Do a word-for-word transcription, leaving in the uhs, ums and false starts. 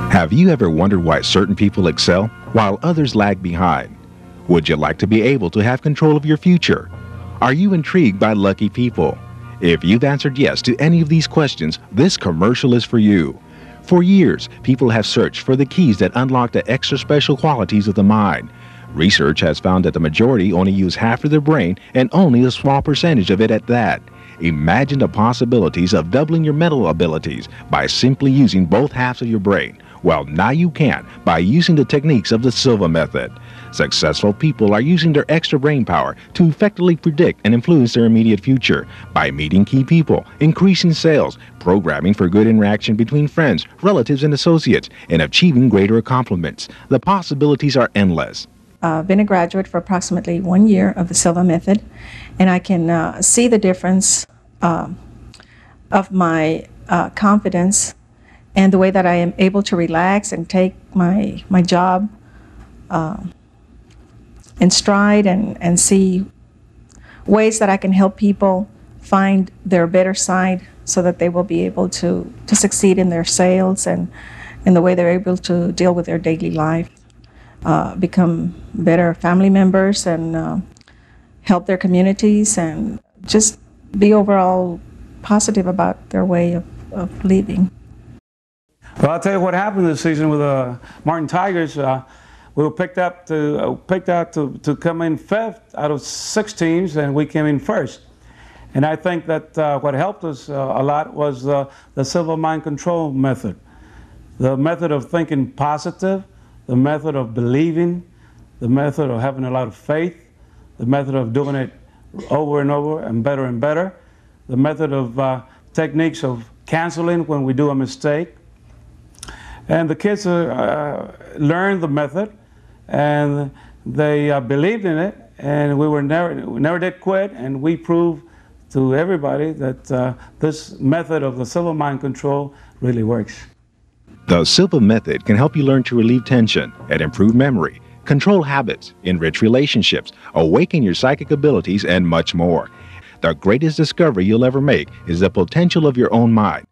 Have you ever wondered why certain people excel while others lag behind? Would you like to be able to have control of your future? Are you intrigued by lucky people? If you've answered yes to any of these questions, this commercial is for you. For years, people have searched for the keys that unlock the extra special qualities of the mind. Research has found that the majority only use half of their brain and only a small percentage of it at that. Imagine the possibilities of doubling your mental abilities by simply using both halves of your brain. Well, now you can by using the techniques of the Silva Method. Successful people are using their extra brain power to effectively predict and influence their immediate future by meeting key people, increasing sales, programming for good interaction between friends, relatives, and associates, and achieving greater accomplishments. The possibilities are endless. I've uh, been a graduate for approximately one year of the Silva Method, and I can uh, see the difference uh, of my uh, confidence and the way that I am able to relax and take my, my job uh, in stride and, and see ways that I can help people find their better side so that they will be able to, to succeed in their sales and in the way they're able to deal with their daily life. Uh, become better family members and uh, help their communities and just be overall positive about their way of, of living. Well, I'll tell you what happened this season with the uh, Martin Tigers. Uh, we were picked up to uh, picked out to, to come in fifth out of six teams, and we came in first. And I think that uh, what helped us uh, a lot was uh, the Silva Mind Control method, the method of thinking positive, the method of believing, the method of having a lot of faith, the method of doing it over and over and better and better, the method of uh, techniques of canceling when we do a mistake. And the kids uh, learned the method, and they uh, believed in it, and we were never, we never did quit, and we proved to everybody that uh, this method of the Silva Mind Control really works. The Silva Method can help you learn to relieve tension and improve memory, control habits, enrich relationships, awaken your psychic abilities, and much more. The greatest discovery you'll ever make is the potential of your own mind.